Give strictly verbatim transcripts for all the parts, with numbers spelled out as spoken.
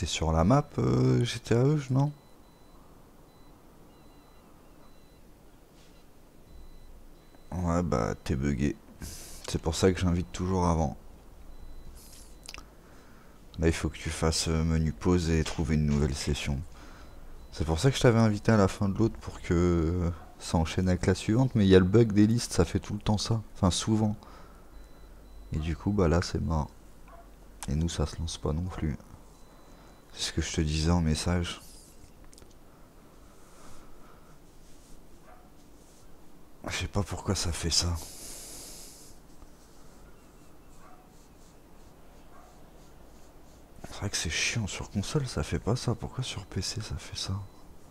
t'es sur la map euh, G T A E, non? Ouais, bah t'es bugué. C'est pour ça que j'invite toujours avant. Là, il faut que tu fasses euh, menu pause et trouver une nouvelle session. C'est pour ça que je t'avais invité à la fin de l'autre pour que euh, ça enchaîne avec la suivante. Mais il y a le bug des listes, ça fait tout le temps ça. Enfin, souvent. Et du coup, bah là, c'est mort. Et nous, ça se lance pas non plus. C'est ce que je te disais en message. Je sais pas pourquoi ça fait ça. C'est vrai que c'est chiant sur console, ça fait pas ça. Pourquoi sur P C ça fait ça?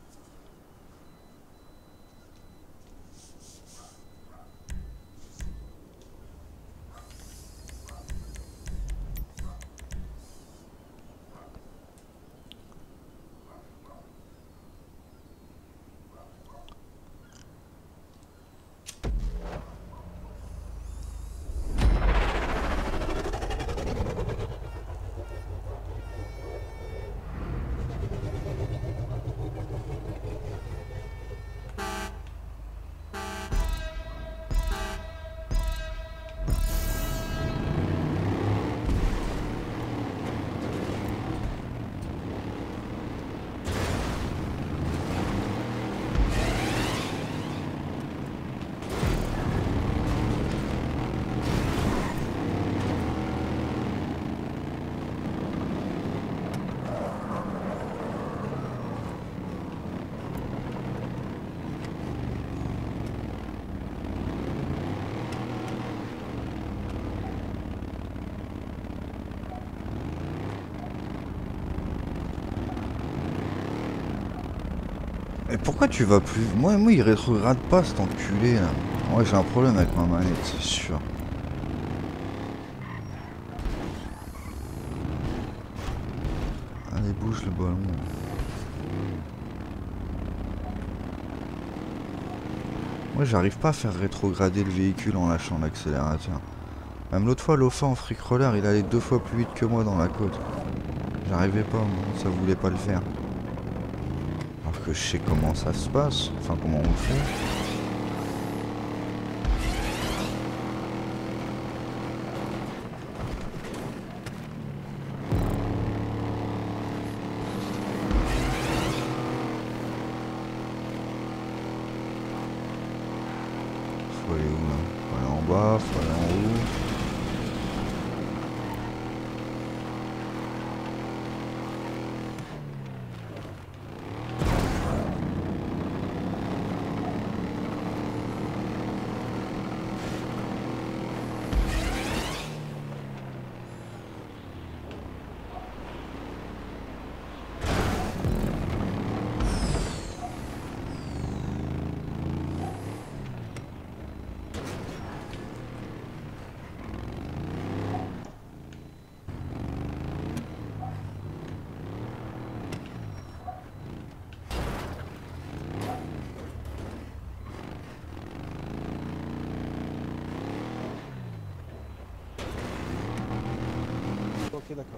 Et pourquoi tu vas plus... Moi, moi il rétrograde pas cet enculé là. Ouais, j'ai un problème avec ma manette, c'est sûr. Allez, bouge le ballon. Moi, j'arrive pas à faire rétrograder le véhicule en lâchant l'accélérateur. Même l'autre fois, Lofa en freak roller, il allait deux fois plus vite que moi dans la côte. J'arrivais pas, moi, ça voulait pas le faire. Alors que je sais comment ça se passe, enfin comment on le fait. Faut aller où là? Faut aller en bas, faut aller en haut. Ok, d'accord.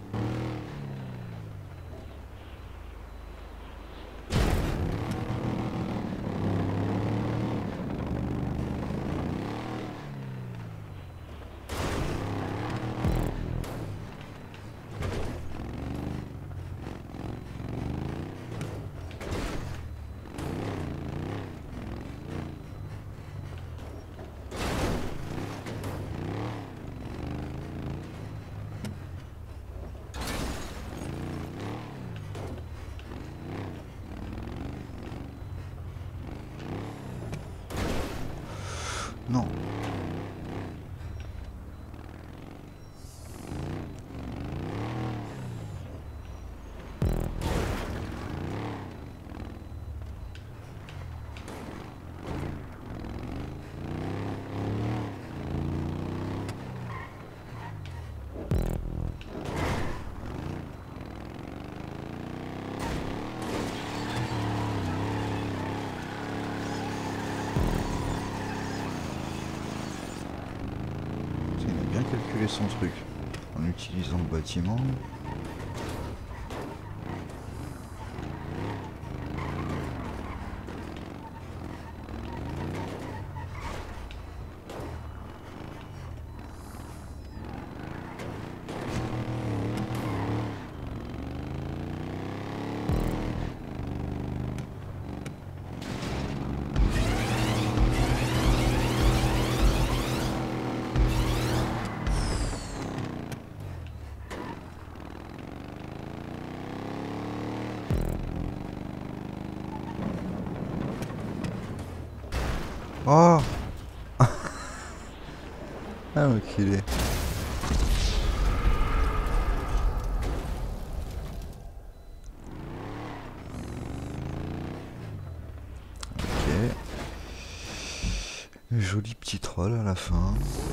Non. Il a bien calculé son truc en utilisant le bâtiment. Oh. Ah, enculé. Ok. Joli petit troll à la fin.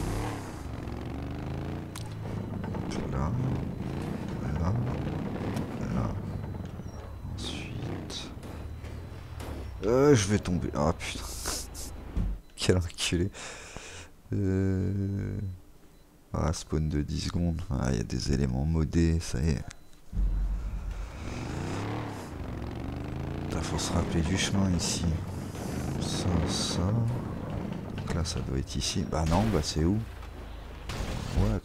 Là. Là. Là. Ensuite... Euh, je vais tomber. Ah putain. Quel enculé. Euh... Ah, spawn de dix secondes. Ah, il y a des éléments modés, ça y est. Putain, faut se rappeler du chemin ici. Ça, ça. Donc là, ça doit être ici. Bah non, bah c'est où? What?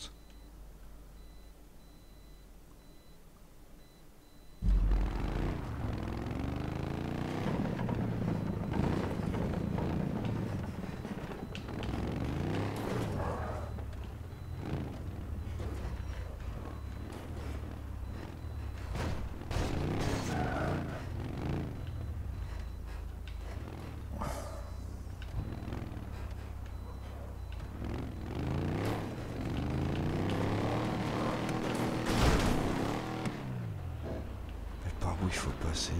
Mais par où il faut passer?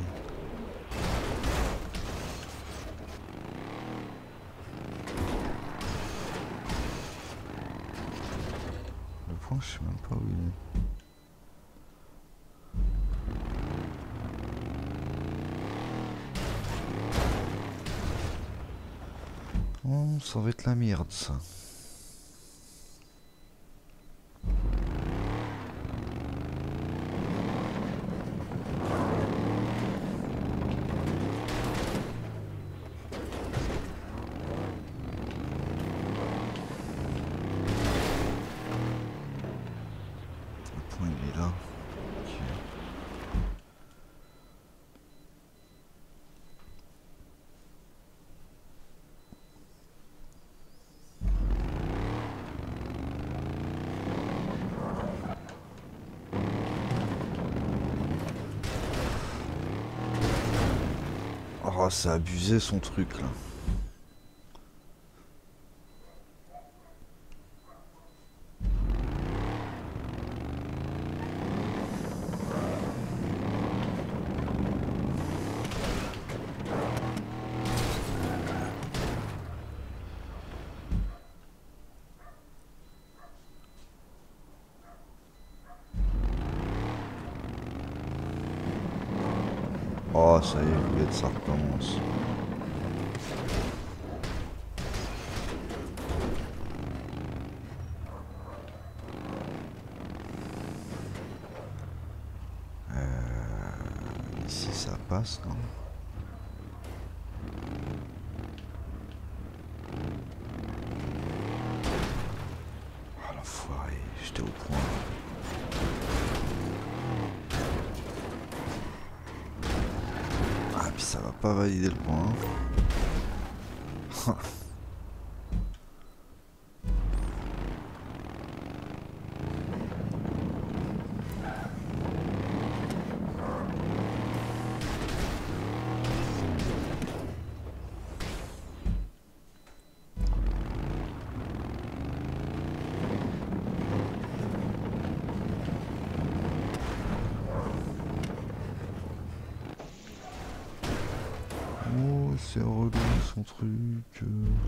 Le point, je sais même pas où il est. Oh, ça va être la merde, ça. Le point, il est là. Ok. Oh, c'est abusé son truc là. Oh, ça y est, Juliette, ça recommence. Euh, ici, ça passe, non? Oh, l'enfoiré, j'étais au point. Ah, puis ça va pas valider le point. Oh, c'est relou son truc.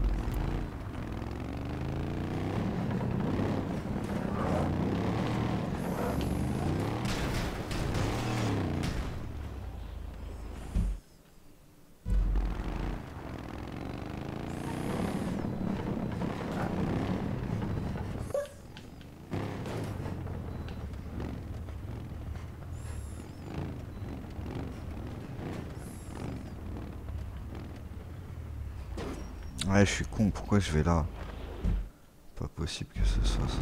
Ouais, je suis con, pourquoi je vais là? Pas possible que ce soit ça.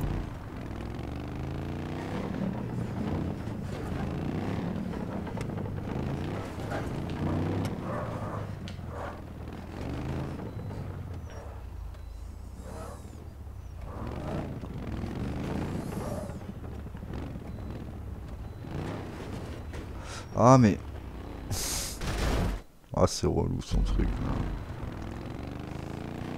Ah mais... Ah c'est relou son truc là.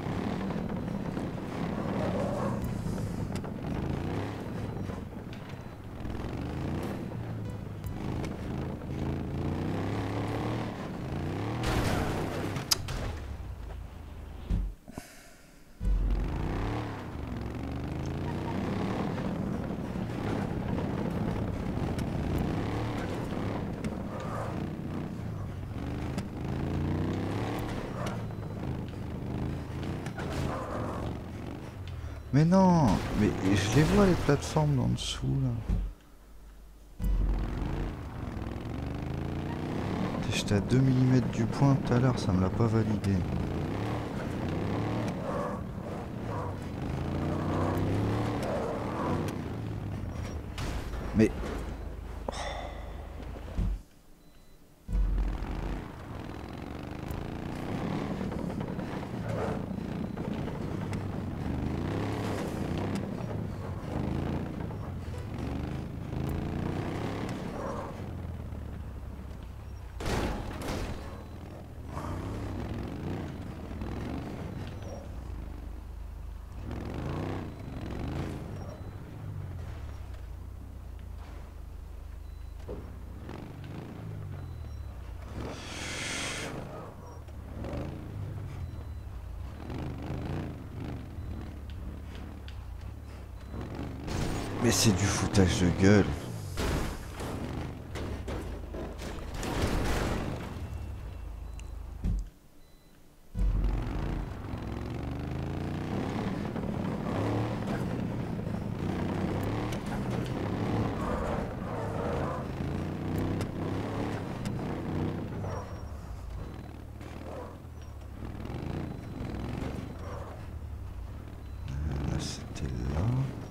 Mais non, mais je les vois les plateformes d'en dessous là. J'étais à deux millimètres du point tout à l'heure, ça me l'a pas validé. Mais... Mais c'est du foutage de gueule. Là, c'était là.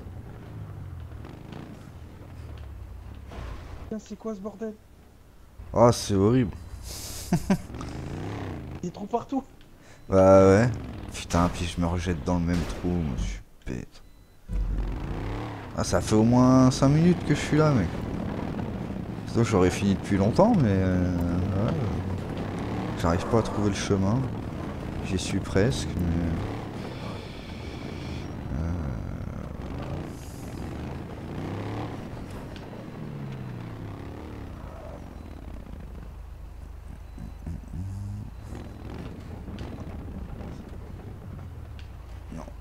C'est quoi ce bordel? Oh, c'est horrible. Il est trop partout. Bah ouais. Putain, puis je me rejette dans le même trou, moi je suis bête. Ah, ça fait au moins cinq minutes que je suis là, mec. Sinon j'aurais fini depuis longtemps, mais... Euh, ouais, j'arrive pas à trouver le chemin. J'y suis presque, mais... Non.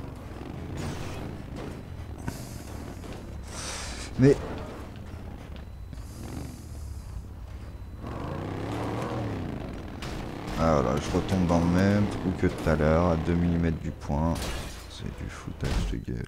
Mais... Ah voilà, je retombe dans le même trou que tout à l'heure, à deux millimètres du point. C'est du foutage de gueule.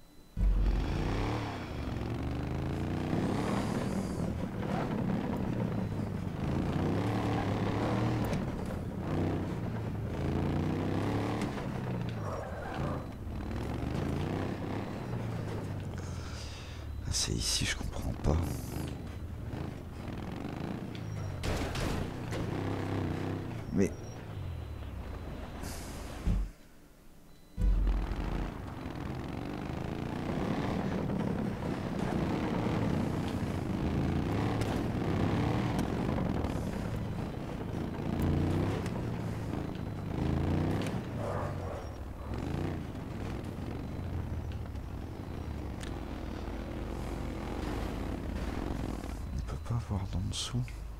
C'est ici, je comprends pas. Mais... On peut pas voir d'en dessous.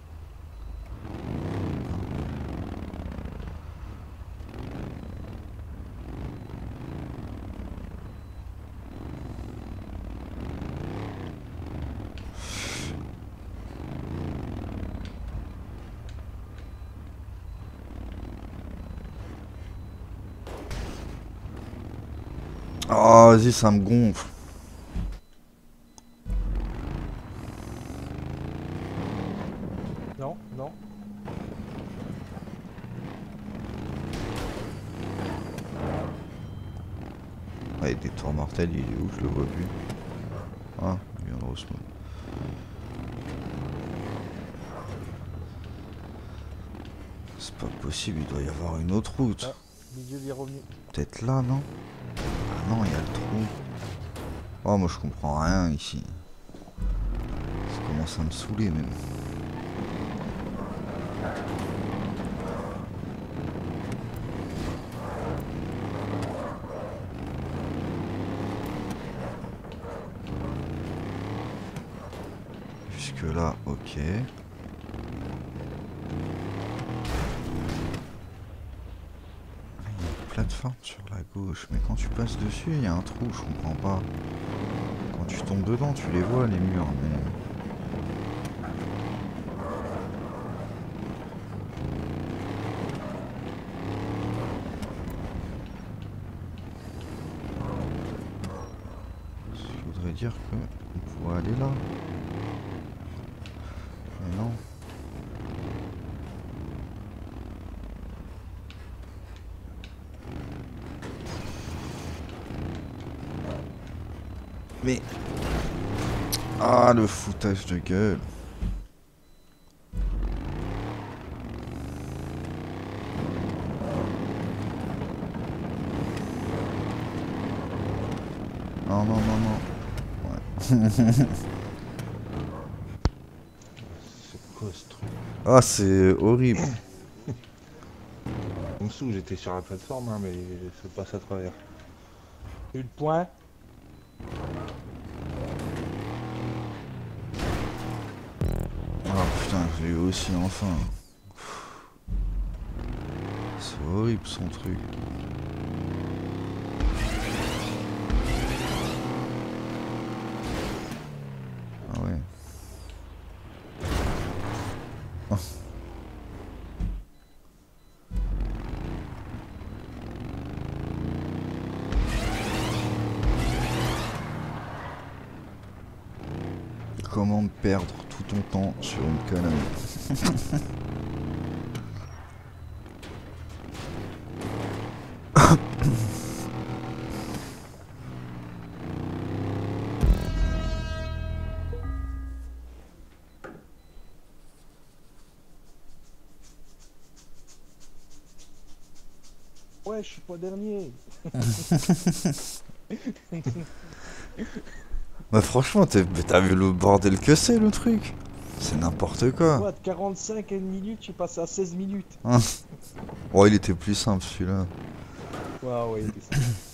Oh, vas-y, ça me gonfle. Non, non. Ouais, des tours mortels, il est où? Je le vois plus. Ah, il vient de respawn. C'est pas possible, il doit y avoir une autre route. Ah, milieu il est revenu. Peut-être là, non? Ah non, il y a le trou. Oh, moi je comprends rien ici. Ça commence à me saouler même. Jusque là, ok. Plateforme sur la gauche, mais quand tu passes dessus, il y a un trou, je comprends pas. Quand tu tombes dedans, tu les vois les murs, mais... dire que on pourrait aller là. Mais non. Mais... Ah, le foutage de gueule. Non, non, non, non. Ouais. C'est quoi ce truc? Ah, c'est horrible. En dessous, j'étais sur la plateforme, hein, mais ça passe à travers. Eu le point. Ah putain, j'ai eu aussi enfin. C'est horrible son truc. Ah ouais. Oh. Comment perdre tout ton temps sur une connerie? Ouais, je suis pas dernier. Bah franchement, t'as t'as vu le bordel que c'est le truc? C'est n'importe quoi. Quoi, de quarante-cinq à une minute, je suis passé à seize minutes. Oh, il était plus simple celui-là. Ouais, ouais, il était ça.